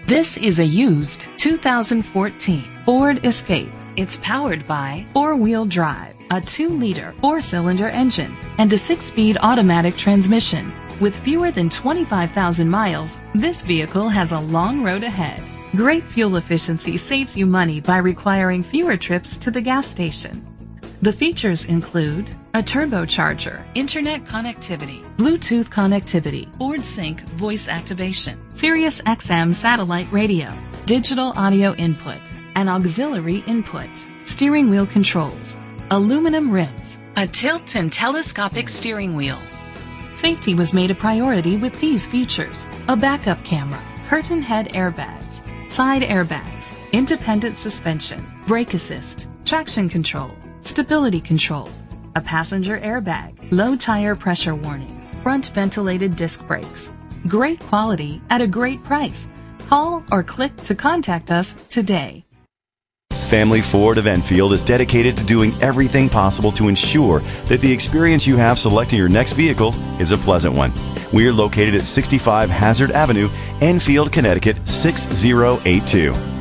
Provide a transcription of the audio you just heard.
This is a used 2014 Ford Escape. It's powered by four-wheel drive, a 2-liter 4-cylinder engine, and a 6-speed automatic transmission. With fewer than 25,000 miles, this vehicle has a long road ahead. Great fuel efficiency saves you money by requiring fewer trips to the gas station. The features include a turbocharger, internet connectivity, Bluetooth connectivity, Ford Sync voice activation, Sirius XM satellite radio, digital audio input, an auxiliary input, steering wheel controls, aluminum rims, a tilt and telescopic steering wheel. Safety was made a priority with these features: a backup camera, curtain head airbags, side airbags, independent suspension, brake assist, traction control, stability control, a passenger airbag, low tire pressure warning, front ventilated disc brakes. Great quality at a great price. Call or click to contact us today. Family Ford of Enfield is dedicated to doing everything possible to ensure that the experience you have selecting your next vehicle is a pleasant one. We are located at 65 Hazard Avenue, Enfield, Connecticut 6082.